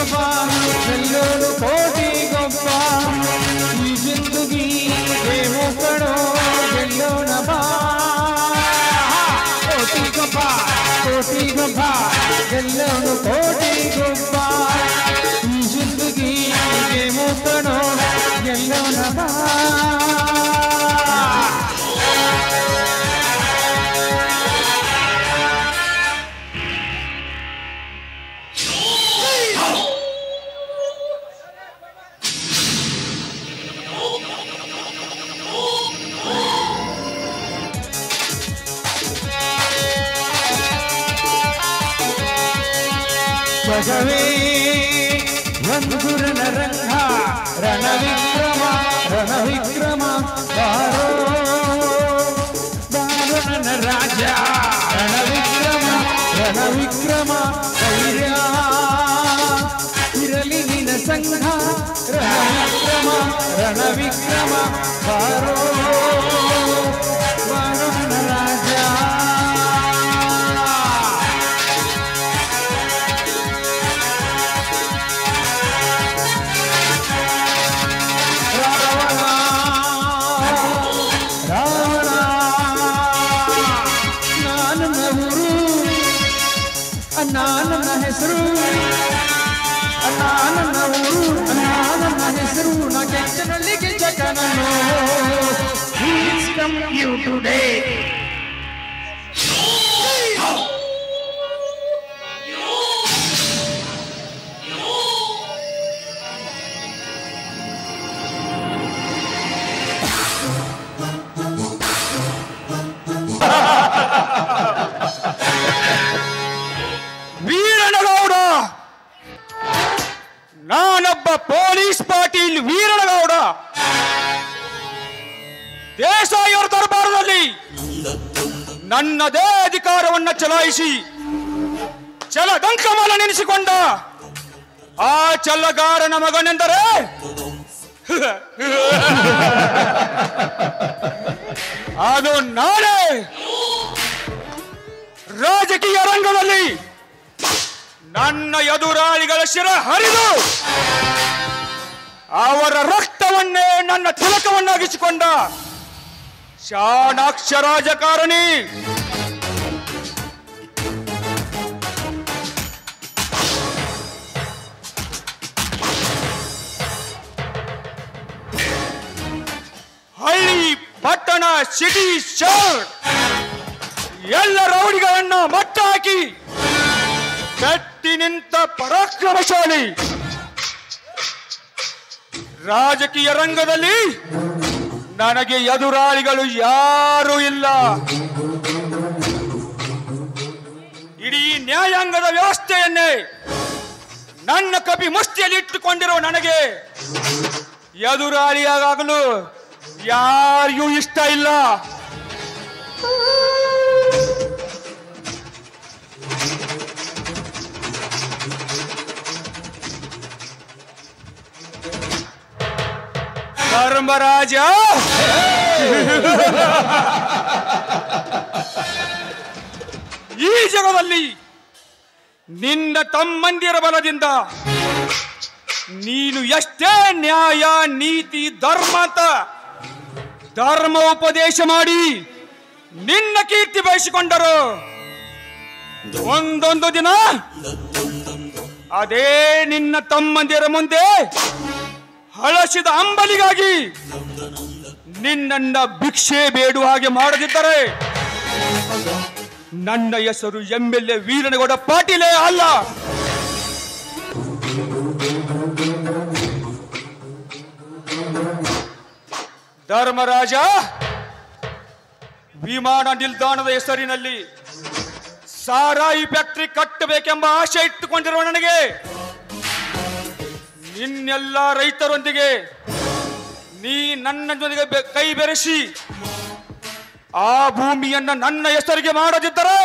ಗೊಬ್ಬ ಗೆಲ್ಲೋನು ಕೋಟಿ ಗೊಬ್ಬ ಈ ಜಿಂದಗಿಗೆ ಮುಕ್ಕಣೋ ಗೆಲ್ಲೋಣ ಬಾ ಕೋಟಿ ಗೊಬ್ಬ ಗೆಲ್ಲೋನು ಕೋಟಿ ಗೊಬ್ಬ ಈ ಜಿಂದಗಿಗೆ ಮುಕ್ಕಣೋ ಗೆಲ್ಲೋಣ ಬಾ ಜಗವೇ ಒಂದು ರಣರಂಗ ರಣವಿಕ್ರಮ ಬಾರೋ ನನ್ನ ರಾಜ ರಣವಿಕ್ರಮ ಧೈರ್ಯ ಇರಲಿ ನಿನ್ನ ಸಂಘ ರಣವಿಕ್ರಮ ಬಾರೋ ನನ್ನ ರಾಜ ನನ್ನ ಹೆಸರು ನಾ ಕೆಂಚನಲ್ಲಿ ಗೆಜ್ಜಕನನ್ನು you today ನಾನೊಬ್ಬ ಪೊಲೀಸ್ ಪಾಟೀಲ್ ವೀರನಗೌಡ ದೇಸಾಯಿಯವರ ದರ್ಬಾರದಲ್ಲಿ ನನ್ನದೇ ಅಧಿಕಾರವನ್ನು ಚಲಾಯಿಸಿ ಛಲದಂಕಮಲ ನೆನೆಸಿಕೊಂಡ ಆ ಛಲಗಾರನ ಮಗನೆಂದರೆ ಅದು ನಾನೇ. ರಾಜಕೀಯ ರಂಗದಲ್ಲಿ ನನ್ನ ಎದುರಾಳಿಗಳ ಶಿರ ಹರಿದು ಅವರ ರಕ್ತವನ್ನೇ ನನ್ನ ತಿಲಕವನ್ನಾಗಿಸಿಕೊಂಡ ಚಾಣಾಕ್ಷ ರಾಜಕಾರಣಿ ಹಳ್ಳಿ ಪಟ್ಟಣ ಸಿಟಿ ಶಹರ್ ಎಲ್ಲ ರೌಡಿಗಳನ್ನ ಮಟ್ಟ ಹಾಕಿ ಕಟ್ಟಿ ನಿಂತ ಪರಾಕ್ರಮಶಾಲಿ. ರಾಜಕೀಯ ರಂಗದಲ್ಲಿ ನನಗೆ ಎದುರಾಳಿಗಳು ಯಾರೂ ಇಲ್ಲ. ಇಡೀ ನ್ಯಾಯಾಂಗದ ವ್ಯವಸ್ಥೆಯನ್ನೇ ನನ್ನ ಕಪಿ ಮುಷ್ಟಿಯಲ್ಲಿ ಇಟ್ಟುಕೊಂಡಿರೋ ನನಗೆ ಎದುರಾಳಿಯಾಗಲು ಯಾರಿಗೂ ಇಷ್ಟ ಇಲ್ಲ. ಧರ್ಮರಾಜ, ಈ ಜಗದಲ್ಲಿ ನಿನ್ನ ತಮ್ಮಂದಿರ ಬಲದಿಂದ ನೀನು ಎಷ್ಟೇ ನ್ಯಾಯ ನೀತಿ ಧರ್ಮ ಅಂತ ಧರ್ಮ ಉಪದೇಶ ಮಾಡಿ ನಿನ್ನ ಕೀರ್ತಿ ಬಯಸಿಕೊಂಡರು, ಒಂದೊಂದು ದಿನ ಅದೇ ನಿನ್ನ ತಮ್ಮಂದಿರ ಮುಂದೆ ಹಳಸಿದ ಅಂಬಲಿಗಾಗಿ ನಿನ್ನನ್ನ ಭಿಕ್ಷೆ ಬೇಡುವ ಹಾಗೆ ಮಾಡದಿದ್ದರೆ ನನ್ನ ಹೆಸರು MLA ವೀರನಗೌಡ ಪಾಟೀಲೇ ಅಲ್ಲ. ಧರ್ಮರಾಜ, ವಿಮಾನ ನಿಲ್ದಾಣದ ಹೆಸರಿನಲ್ಲಿ ಸಾರಾಯಿ ಫ್ಯಾಕ್ಟರಿ ಕಟ್ಟಬೇಕೆಂಬ ಆಶೆ ಇಟ್ಟುಕೊಂಡಿರುವ ನನಗೆ ನಿನ್ನೆಲ್ಲ ರೈತರೊಂದಿಗೆ ನೀ ನನ್ನ ಜೊತೆಗೆ ಕೈ ಬೆರೆಸಿ ಆ ಭೂಮಿಯನ್ನ ನನ್ನ ಹೆಸರಿಗೆ ಮಾಡದಿದ್ದರೆ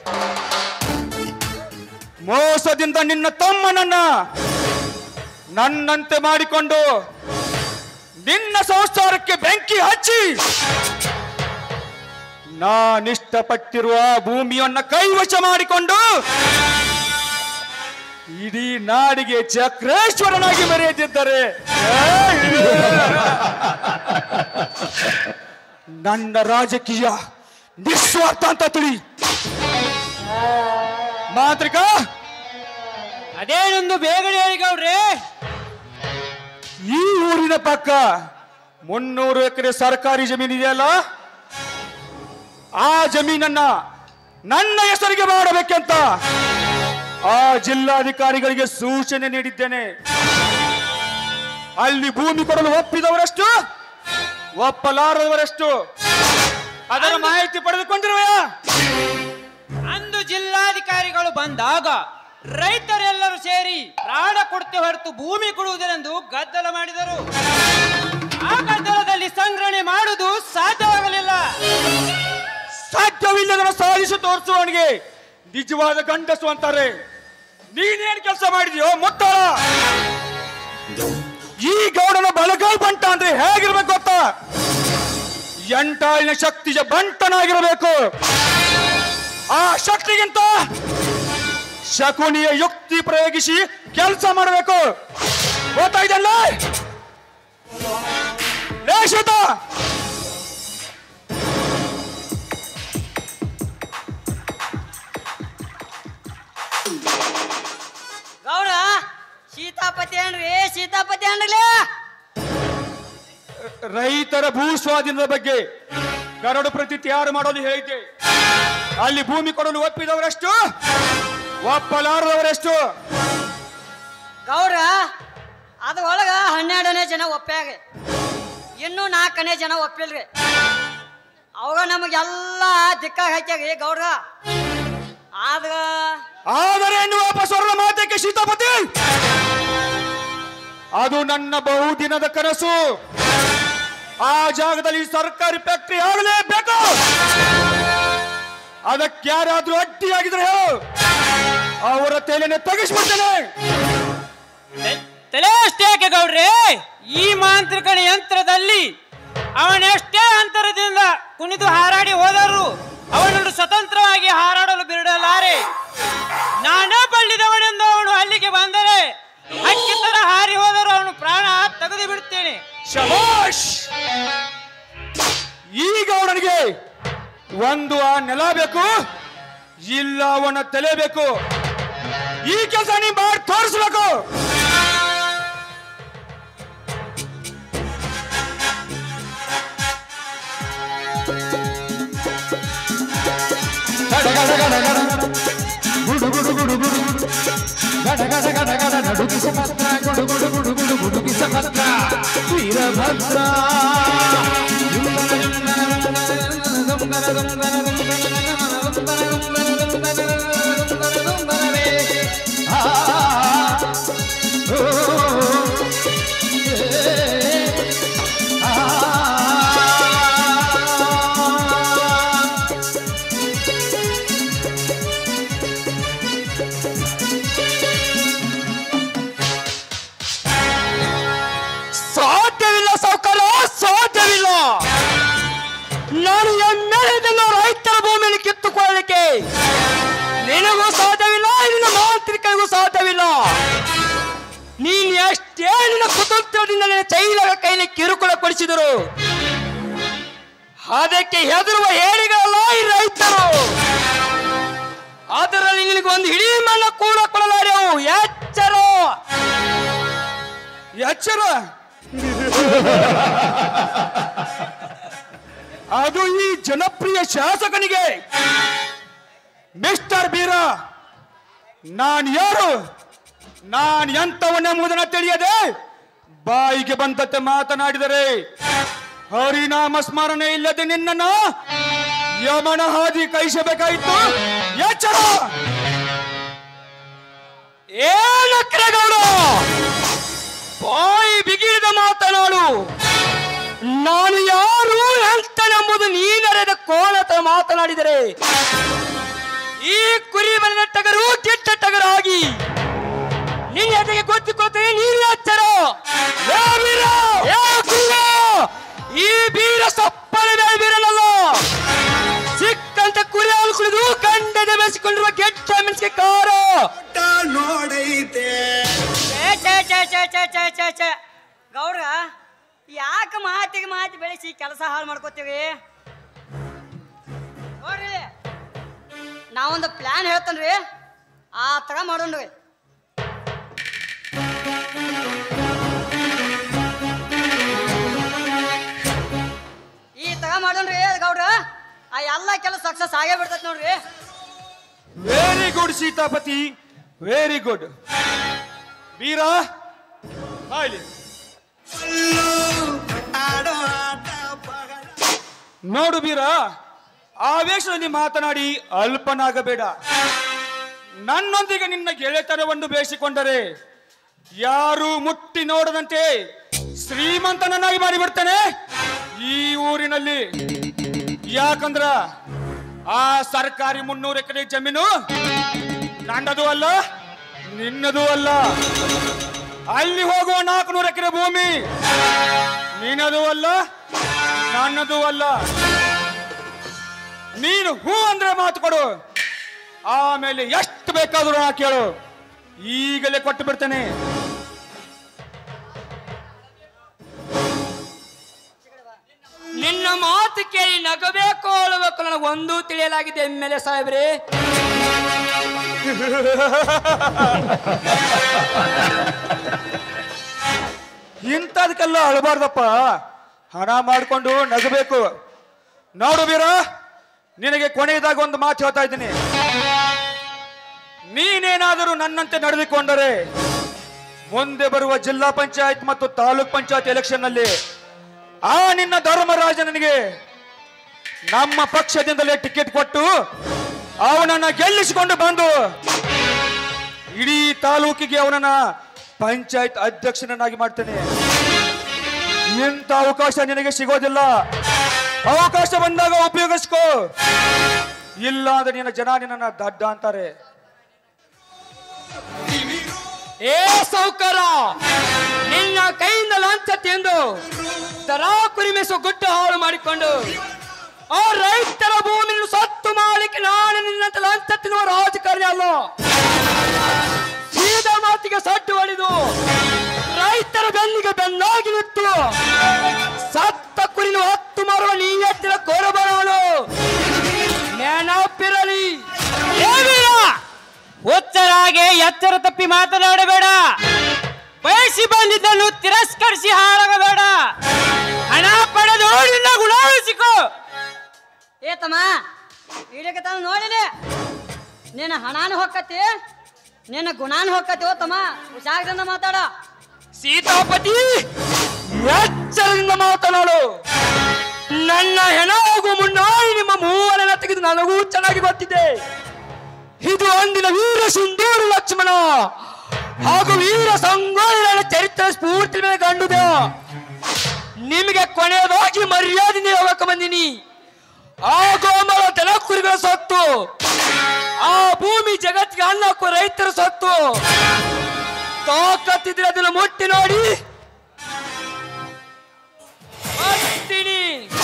ಮೋಸದಿಂದ ನಿನ್ನ ತಮ್ಮನನ್ನ ನನ್ನಂತೆ ಮಾಡಿಕೊಂಡು ನಿನ್ನ ಸಂಸಾರಕ್ಕೆ ಬೆಂಕಿ ಹಚ್ಚಿ ನಾನಿಷ್ಟಪಟ್ಟಿರುವ ಭೂಮಿಯನ್ನ ಕೈವಶ ಮಾಡಿಕೊಂಡು ಇಡೀ ನಾಡಿಗೆ ಚಕ್ರೇಶ್ವರನಾಗಿ ಮೆರೆಯುತ್ತಿದ್ದಾರೆ. ನನ್ನ ರಾಜಕೀಯ ನಿಸ್ವಾರ್ಥ ಅಂತ ತಿಳಿ. ಮಾಂತ್ರಿಕ, ಅದೇನೊಂದು ಬೇಗನೆ ಹೇಳಿ ಗೌಡ್ರೆ. ಈ ಊರಿನ ಪಕ್ಕ 300 ಎಕರೆ ಸರ್ಕಾರಿ ಜಮೀನು ಇದೆಯಲ್ಲ, ಆ ಜಮೀನನ್ನ ನನ್ನ ಹೆಸರಿಗೆ ಮಾಡಬೇಕಂತ ಆ ಜಿಲ್ಲಾಧಿಕಾರಿಗಳಿಗೆ ಸೂಚನೆ ನೀಡಿದ್ದೇನೆ. ಅಲ್ಲಿ ಭೂಮಿ ಕೊಡಲು ಒಪ್ಪಿದವರಷ್ಟು, ಒಪ್ಪಲಾರದವರಷ್ಟು ಅದರ ಮಾಹಿತಿ ಪಡೆದುಕೊಂಡಿರುವೆಯಾ? ಅಂದು ಜಿಲ್ಲಾಧಿಕಾರಿಗಳು ಬಂದಾಗ ರೈತರೆಲ್ಲರೂ ಸೇರಿ ಪ್ರಾಣ ಕೊಡ್ತೇ ಹೊರತು ಭೂಮಿ ಕೊಡುವುದರೆಂದು ಗದ್ದಲ ಮಾಡಿದರು. ಆ ಗದ್ದಲದಲ್ಲಿ ಸಂಗ್ರಹಣೆ ಮಾಡುವುದು ಸಾಧ್ಯವಾಗಲಿಲ್ಲ. ಸಾಧ್ಯವಿಲ್ಲದನ್ನು ಸಾಧಿಸಿ ತೋರಿಸುವವನಿಗೆ ನಿಜವಾದ ಗಂಡಸು ಅಂತಾರೆ. ನೀನೇನ್ ಕೆಲಸ ಮಾಡಿದ್ಯೋ ಮುಟ್ಟಾಳ? ಈ ಗೌಡನ ಬಲಗೈ ಬಂಟ ಅಂದ್ರೆ ಹೇಗಿರ್ಬೇಕು ಗೊತ್ತಾ? ಎಂಟಾಳಿನ ಶಕ್ತಿಯ ಬಂಟನಾಗಿರಬೇಕು. ಆ ಶಕ್ತಿಗಿಂತ ಶಕುನಿಯ ಯುಕ್ತಿ ಪ್ರಯೋಗಿಸಿ ಕೆಲಸ ಮಾಡಬೇಕು. ಗೊತ್ತಾಯ್ತಲ್ಲ? ಲೇಷಿತ ಗೌಡ ಸೀತಾಪತಿ ಅನ್ರಿ, ಸೀತಾಪತಿ ಅನ್ರಲೇ. ರೈತರ ಭೂ ಸ್ವಾಧೀನದ ಬಗ್ಗೆ ಕರಡು ಪ್ರತಿ ತಯಾರು ಮಾಡೋದು ಹೇಳಿದ್ದೆ. ಅಲ್ಲಿ ಭೂಮಿ ಕೊಡಲು ಒಪ್ಪಿದವರೆಷ್ಟು, ಒಪ್ಪಲಾರದವರೆಷ್ಟು? ಗೌಡ್ರ ಅದ ಒಳಗ 12ನೇ ಜನ ಒಪ್ಪ್ಯಾಗ, ಇನ್ನೂ 4ನೇ ಜನ ಒಪ್ಪಿಲ್ರಿ. ಅವಾಗ ನಮಗೆಲ್ಲ ದಿಕ್ಕಾಗ ಹಾಕ್ಯಾಗ ಗೌಡ್ರ. ಆದರೆ ಇನ್ನು ವಾಪಸ್ ಹೊರಡ ಮಾತಕ್ಕೆ ಸೀತಾಪತಿ, ಅದು ನನ್ನ ಬಹುದಿನದ ಕನಸು. ಆ ಜಾಗದಲ್ಲಿ ಸರ್ಕಾರಿ ಫ್ಯಾಕ್ಟರಿ ಆಗಲೇಬೇಕು. ಅದಕ್ಕೆ ಯಾರಾದ್ರೂ ಅಡ್ಡಿಯಾಗಿದ್ರೆ ಹೇಳು, ಅವರ ತಲೆನೇ ತೆಗಿಸ್ಬಿಡ್ತೇನೆ. ತಲೆ ಅಷ್ಟೇ ಯಾಕೆ ಗೌಡ್ರೆ? ಈ ಮಾಂತ್ರಿಕನ ಯಂತ್ರದಲ್ಲಿ ಅವನೆಷ್ಟೇ ಅಂತರದಿಂದ ಕುಣಿದು ಹಾರಾಡಿ ಹೋದರು ಅವನನ್ನು ಸ್ವತಂತ್ರವಾಗಿ ಹಾರಾಡಲು ಬಿಡಲಾರೆ. ನಾನೇ ಬಳ್ಳಿದವನೆಂದು ಅವನು ಅಲ್ಲಿಗೆ ಬಂದರೆ ಹಕ್ಕಿ ತರ ಹಾರಿ ಹೋದರು ಅವನು ಪ್ರಾಣ ತೆಗೆದು ಬಿಡ್ತೇನೆ. ಶಬಾಷ್! ಈಗ ಅವನಿಗೆ ಒಂದು ಆ ನೆಲ ಬೇಕು, ಇಲ್ಲ ಅವನ ತಲೆ ಬೇಕು. ಈ ಕೆಲಸ ನೀ ಮಾಡಿ ತೋರಿಸ್ಬೇಕು. ವೀರಭದ್ರ ಸಾಧ್ಯವಿಲ್ಲ ಸೌಕರ್ಯ, ಸಾಧ್ಯವಿಲ್ಲ. ನಾನು ಎಮ್ಮೆದನ್ನು ರೈತರ ಭೂಮಿಯಲ್ಲಿ ಕಿತ್ತುಕೊಳ್ಳಲಿಕ್ಕೆ ನಿನಗೂ ಸಾಧ್ಯವಿಲ್ಲ, ನಿನ್ನ ಮಾಂತ್ರಿಕರಿಗೂ ಸಾಧ್ಯವಿಲ್ಲ. ನೀನು ಎಷ್ಟೇ ನಿನ್ನ ಕುತಂತ್ರದಿಂದ ನಿನ್ನ ಚೈಲಗಳ ಕೈಲಿ ಕಿರುಕುಳ ಕೊಡಿಸಿದರು, ಅದಕ್ಕೆ ಹೆದರುವ ಹೇಳಿಗಳಲ್ಲ ಈ ರೈತರು. ಅದರಲ್ಲಿ ನಿನಗೊಂದು ಹಿಡೀ ಮಣ್ಣ ಕೂಡ ಕೊಡಲಾರೆವು. ಎಚ್ಚರ, ಎಚ್ಚರ. ಅದು ಈ ಜನಪ್ರಿಯ ಶಾಸಕನಿಗೆ. ಮಿಸ್ಟರ್ ಬೀರ, ನಾನು ಯಾರು, ನಾನು ಎಂತವನ್ನೆಂಬುದನ್ನು ತಿಳಿಯದೆ ಬಾಯಿಗೆ ಬಂದಂತೆ ಮಾತನಾಡಿದರೆ ಹರಿನಾಮ ಸ್ಮರಣೆ ಇಲ್ಲದೆ ನಿನ್ನನ್ನು ಯಮನ ಹಾದಿ ಕೈಸಬೇಕಾಯಿತು. ಎಚ್ಚರ! ಏನಕ್ರಗೌಡ, ಬಾಯಿ ಬಿಗಿದ ಮಾತನಾಡು. ನಾನು ಯಾರು ಎಂತನೆಂಬುದು ನೀನರೆದ ಕೋಣತ ಮಾತನಾಡಿದರೆ ಈ ಕುರಿ ಮನೆಯ ಟಗರು ಕೆಟ್ಟ ಟಗರಾಗಿ ನಿನ್ನ ಎದೆಗೆ ಗೊತ್ತಿಕೊಳ್ತೇನೆ. ನೀನು ಎಚ್ಚರ. ಈ ಬೀರ ಸಪ್ಪನೆ ಮೇಲೆ ಬೀರಲ್ಲ, ಸಿಕ್ಕಂತ ಕುರಿ ಹಾಲು ಕುಡಿದು ಕಂಡದ ಬೆಳೆಸಿಕೊಂಡಿರುವ ಗೆಟ್ಟ ಮೆಣಸಿಗೆ ಕಾರ ನೋಡೈತೆ. ಗೌಡ್ರ ಯಾಕೆ ಮಾತಿಗೆ ಮಾತಿ ಬೆಳೆಸಿ ಕೆಲಸ ಹಾಳು ಮಾಡ್ಕೋತೀವಿ ನೋಡ್ರಿ. ನಾವೊಂದು ಪ್ಲಾನ್ ಹೇಳ್ತೇನ್ರಿ, ಆ ತರ ಮಾಡೋಣ್ರಿ. ಈ ತರ ಮಾಡೋಣ್ರಿ ಗೌಡ್ರ, ಆ ಎಲ್ಲ ಕೆಲಸ ಸಕ್ಸಸ್ ಆಗೇ ಬಿಡ್ತೈತಿ ನೋಡ್ರಿ. Very good Sitapati, very good. Veera ಬಾಯ್ಲಿ. ನೋಡು ವೀರ, ಆವೇಶದಲ್ಲಿ ಮಾತನಾಡಿ ಅಲ್ಪನಾಗಬೇಡ. ನನ್ನೊಂದಿಗೆ ನಿನ್ನ ಗೆಳೆತನವನ್ನು ಬೇಯಿಸಿಕೊಂಡರೆ ಯಾರು ಮುಟ್ಟಿ ನೋಡದಂತೆ ಶ್ರೀಮಂತನನ್ನಾಗಿ ಮಾಡಿಬಿಡ್ತೇನೆ ಈ ಊರಿನಲ್ಲಿ. ಯಾಕಂದ್ರ ಆ ಸರ್ಕಾರಿ 300 ಎಕರೆ ಜಮೀನು ನನ್ನದು ಅಲ್ಲ, ನಿನ್ನದು ಅಲ್ಲ. ಅಲ್ಲಿ ಹೋಗುವ 400 ಎಕರೆ ಭೂಮಿ ನಿನ್ನದು ಅಲ್ಲ, ನನ್ನದು ಅಲ್ಲ. ನೀನು ಹೂ ಅಂದ್ರೆ ಮಾತು ಕೊಡು, ಆಮೇಲೆ ಎಷ್ಟು ಬೇಕಾದರೂ ನಾ ಕೇಳು, ಈಗಲೇ ಕೊಟ್ಟು ಬಿಡ್ತೇನೆ. ನಿನ್ನ ಮಾತು ಕೇಳಿ ನಗಬೇಕು ಅಳಬೇಕು ನನಗೊಂದು ತಿಳಿಯಲಾಗಿದೆ ಎಮ್ಮೆಲೆ ಸಾಹೇಬ್ರೆ. ಇಂಥದಕ್ಕೆಲ್ಲ ಅಳಬಾರ್ದಪ್ಪ, ಹಣ ಮಾಡಿಕೊಂಡು ನಗಬೇಕು. ನೋಡು ವೀರ, ನಿನಗೆ ಕೊನೆಯದಾಗ ಒಂದು ಮಾತು ಹೇಳ್ತಾ ಇದ್ದೀನಿ. ನೀನೇನಾದರೂ ನನ್ನಂತೆ ನಡೆದುಕೊಂಡರೆ ಮುಂದೆ ಬರುವ ಜಿಲ್ಲಾ ಪಂಚಾಯತ್ ಮತ್ತು ತಾಲೂಕ್ ಪಂಚಾಯತ್ ಎಲೆಕ್ಷನ್ ನಲ್ಲಿ ಆ ನಿನ್ನ ಧರ್ಮರಾಜನಿಗೆ ನಮ್ಮ ಪಕ್ಷದಿಂದಲೇ ಟಿಕೆಟ್ ಕೊಟ್ಟು ಅವನನ್ನ ಗೆಲ್ಲಿಸಿಕೊಂಡು ಬಂದು ಇಡೀ ತಾಲೂಕಿಗೆ ಅವನನ್ನ ಪಂಚಾಯತ್ ಅಧ್ಯಕ್ಷನನ್ನಾಗಿ ಮಾಡ್ತೇನೆ. ಇಂಥ ಅವಕಾಶ ನಿನಗೆ ಸಿಗೋದಿಲ್ಲ. ಅವಕಾಶ ಬಂದಾಗ ಉಪಯೋಗಿಸ್ಕೋ, ಇಲ್ಲ ಅಂದ್ರೆ ನಿನ್ನ ಜನ ನಿನ್ನ ದಡ್ಡ ಅಂತಾರೆ. ಏ ಸೌಕರ, ನಿನ್ನ ಕೈಯಿಂದ ಲಂಚ ತಿಂದು ದರಾ ಕುರಿಮೆಸು ಗುಡ್ಡ ಹಾಳು ಮಾಡಿಕೊಂಡು ಆ ರೈತರ ಭೂಮಿಯನ್ನು ಸತ್ತು ಮಾಡಲಿಕ್ಕೆ ನಾನು ನಿನ್ನಂತ ಲಂಚ ತಿನ್ನುವ ರಾಜಕಾರಣಿ ಅಲ್ಲ. ಸೀದಾ ಮಾತಿಗೆ ಸಡ್ಡು ಹೊಡೆದು ರೈತರ ಬೆನ್ನಿಗೆ ಬೆನ್ನಾಗಿ ನಿಂತು ಸತ್ತ ಕುರಿನು 10 ಮಾರುವ ನೀಯತ್ತಿನ ಕೊರಬರವನು ನೆನಪಿರಲಿ. ಹುಚ್ಚರಾಗೆ ಎಚ್ಚರ ತಪ್ಪಿ ಮಾತನಾಡಬೇಡ. ಬಯಸಿ ಬಂದಿದ್ದನ್ನು ತಿರಸ್ಕರಿಸಿ ಹಾಳಾಗಬೇಡ. ಹಣ ಪಡೆದು ನಿನ್ನ ಗುಣ ಉಳಿಸಿಕೋ. ಏ ತಮ್ಮ, ಇಡಕ್ಕೆ ತಾನು ನೋಡಿನಿ, ನಿನ್ನ ಹಣಾನು ಹೊಕ್ಕತಿ, ನಿನ್ನ ಗುಣಾನು ಹೊಕ್ಕತಿ. ಓ ತಮ್ಮ, ಹುಷಾರದಿಂದ ಮಾತಾಡ. ಸೀತಾಪತಿ, ಎಚ್ಚರದಿಂದ ಮಾತನಾಡು. ನನ್ನ ಹೆಣ ಹೋಗುವ ಮುನ್ನ ನಿಮ್ಮ ಮೂವರನ್ನ ತೆಗೆದು ನನಗೂ ಚೆನ್ನಾಗಿ ಗೊತ್ತಿದೆ. ಇದು ಅಂದಿನ ವೀರ ಸಿಂಧೂರ ಲಕ್ಷ್ಮಣ ಹಾಗೂ ವೀರ ಸಂಗೋಳಿಗಳ ಚರಿತ್ರೆ ಸ್ಫೂರ್ತಿ ಮೇಲೆ ಕಂಡುದ. ನಿಮಗೆ ಕೊನೆಯದಾಗಿ ಮರ್ಯಾದೆಯಿಂದ ಹೋಗಕ್ಕೆ ಬಂದಿನಿ. ಆ ಗೋಮಳ ದನ ಕುರಿಗಳ ಸೊತ್ತು, ಆ ಭೂಮಿ ಜಗತ್ತಿಗೆ ಅನ್ನ ಹಾಕುವ ರೈತರ ಸೊತ್ತು. ತಾಕತ್ತಿದ್ರೆ ಅದನ್ನು ಮುಟ್ಟಿ ನೋಡಿ ಬರ್ತೀನಿ.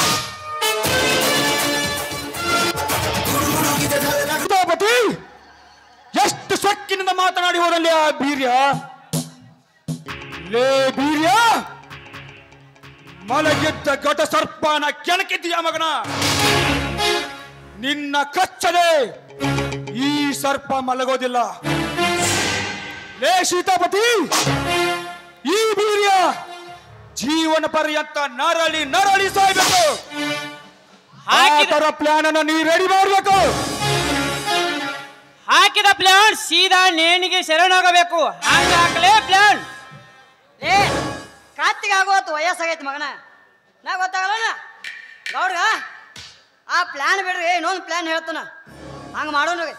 ಎಷ್ಟು ಸೊಕ್ಕಿನಿಂದ ಮಾತನಾಡಿ ಹೋದಲ್ಲಿ ಆ ಬೀರ್ಯ. ಲೇ ಬೀರ್ಯ, ಮಲಗಿದ್ದ ಘಟ ಸರ್ಪನ ಕೆಣಕಿದ್ದೀಯ ಮಗನ. ನಿನ್ನ ಕಚ್ಚದೆ ಈ ಸರ್ಪ ಮಲಗೋದಿಲ್ಲ. ಲೇ ಸೀತಾಪತಿ, ಈ ಬೀರ್ಯ ಜೀವನ ಪರ್ಯಂತ ನರಳಿ ನರಳಿ ಸಾಯ್ಬೇಕು. ಆ ತರ ಪ್ಲಾನ್ ಅನ್ನ ನೀ ರೆಡಿ ಮಾಡ್ಬೇಕು. ಹಾಕಿದ ಪ್ಲಾನ್ ಸೀದಾ ನೇಣಿಗೆ ಶರಣಾಗಬೇಕು. ಹಂಗ ಹಾಕಲೇ ಪ್ಲಾನ್. ಏ ಕಾತಿಗೆ ಆಗೋತ್ತು, ವಯಸ್ಸಾಗೈತಿ ಮಗನ, ನಾ ಗೊತ್ತಾಗಲ್ಲ ಗೌಡ್ರ. ಆ ಪ್ಲಾನ್ ಬಿಡ್ರಿ, ಇನ್ನೊಂದು ಪ್ಲಾನ್ ಹೇಳ್ತಾನ, ಹಂಗ ಮಾಡೋಣ.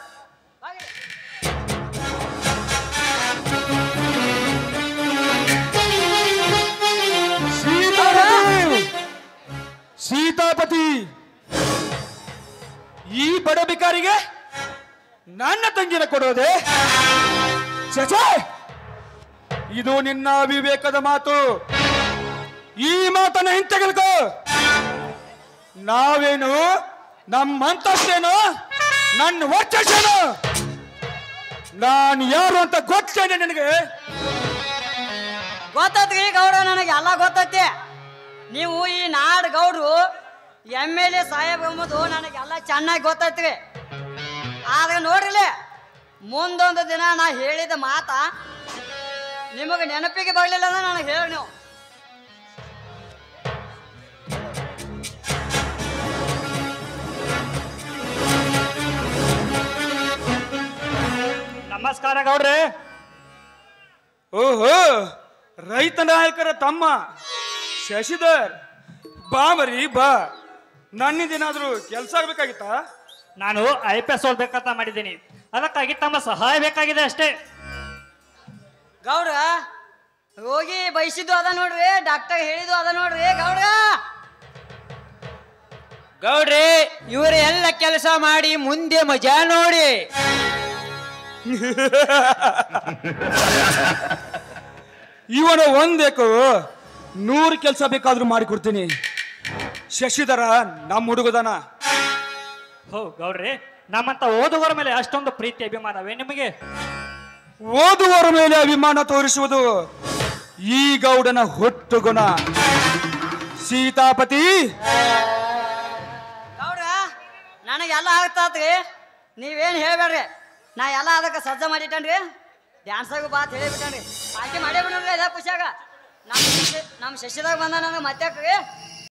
ಸೀತಾಪತಿ, ಈ ಬಡ ಬಿಕಾರಿಗೆ ನನ್ನ ತಂಗಿನ ಕೊಡೋದೆ? ಚಚೆ, ಇದು ನಿನ್ನ ವಿವೇಕದ ಮಾತು. ಈ ಮಾತನ್ನ ಹಿಂತೆಗೆಲ್ಕೋ. ನಾವೇನು, ನಮ್ಮಂತಷ್ಟೇನು, ನನ್ನ ವರ್ಚಸ್ಸೇನು? ನಾನು ಯಾರು ಅಂತ ಗೊತ್ತೇನೆ ನಿನಗೆ? ಗೊತ್ತೈತ್ರಿ ಗೌಡ್ರ, ನನಗೆ ಎಲ್ಲ ಗೊತ್ತೈತಿ. ನೀವು ಈ ನಾಡ್ ಗೌಡ್ರು MLA ಸಾಹೇಬ್ ಎಂಬುದು ನನಗೆಲ್ಲ ಚೆನ್ನಾಗಿ ಗೊತ್ತೈತ್ರಿ. ಆದ್ರೆ ನೋಡ್ರಿಲೆ, ಮುಂದೊಂದು ದಿನ ನಾ ಹೇಳಿದ ಮಾತ ನಿಮಗೆ ನೆನಪಿಗೆ ಬರಲಿಲ್ಲ ಅಂದ್ರೆ ನನಗೆ ಹೇಳಿ ನೀವು. ನಮಸ್ಕಾರ ಗೌಡ್ರೆ. ಓಹೋ, ರೈತ ನಾಯಕರ ತಮ್ಮ ಶಶಿಧರ್, ಬಾ ಮರಿ ಬಾ. ನನ್ನಿಂದೇನಾದ್ರೂ ಕೆಲಸ ಆಗ್ಬೇಕಾಗಿತ್ತಾ? ನಾನು IPS ಓದ್ಬೇಕಂತ ಮಾಡಿದ್ದೀನಿ, ಅದಕ್ಕಾಗಿ ತಮ್ಮ ಸಹಾಯ ಬೇಕಾಗಿದೆ ಅಷ್ಟೇ. ಗೌಡ್ರ, ರೋಗಿ ಬಯಸಿದ್ದು ಅದ ನೋಡ್ರಿ, ಡಾಕ್ಟರ್ ಹೇಳಿದ್ದು ಅದ ನೋಡ್ರಿ ಗೌಡ್ರ. ಗೌಡ್ರಿ, ಇವರು ಎಲ್ಲ ಕೆಲಸ ಮಾಡಿ ಮುಂದೆ ಮಜಾ ನೋಡಿ. ಇವನ ಒಂದೇಕು 100 ಕೆಲಸ ಬೇಕಾದ್ರೂ ಮಾಡಿಕೊಡ್ತೀನಿ. ಶಶಿಧರ ನಮ್ಮ ಹುಡುಗದನ. ಹೋ ಗೌಡ್ರೆ, ನಮ್ಮಂತ ಓದುವರ ಮೇಲೆ ಅಷ್ಟೊಂದು ಪ್ರೀತಿ ಅಭಿಮಾನವೇ ನಿಮಗೆ? ಓದುವರ ಮೇಲೆ ಅಭಿಮಾನ ತೋರಿಸುವುದು ಈ ಗೌಡನ ಹುಟ್ಟು ಗುಣ. ಸೀತಾಪತಿ, ಗೌಡ್ರ, ನನಗೆಲ್ಲ ಆಗ್ತಾತ್ರಿ, ನೀವೇನು ಹೇಳ್ಬೇಡ್ರಿ. ನಾ ಎಲ್ಲ ಅದಕ್ಕೆ ಸಜ್ಜ ಮಾಡಿಟ್ಟನ್ರಿ. ಡ್ಯಾನ್ಸಾಗು ಬಾತ್ ಹೇಳಿಬಿಟ್ಟನ್ರಿ. ಆಕೆ ಮಾಡೇ ಬಿಡ್ರಿ ಎಲ್ಲ ಖುಷಿಯಾಗ. ನಮ್ಮ ಶಶಿದಾಗ ಬಂದ ನನಗೆ ಮತ್ತೆ